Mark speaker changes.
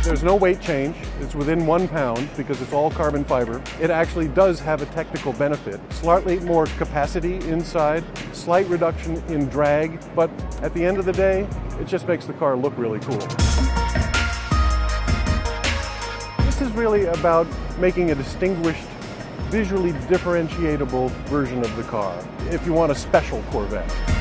Speaker 1: There's no weight change. It's within 1 pound because it's all carbon fiber. It actually does have a technical benefit. Slightly more capacity inside, slight reduction in drag, but at the end of the day, it just makes the car look really cool. This is really about making a distinguished, visually differentiable version of the car, if you want a special Corvette.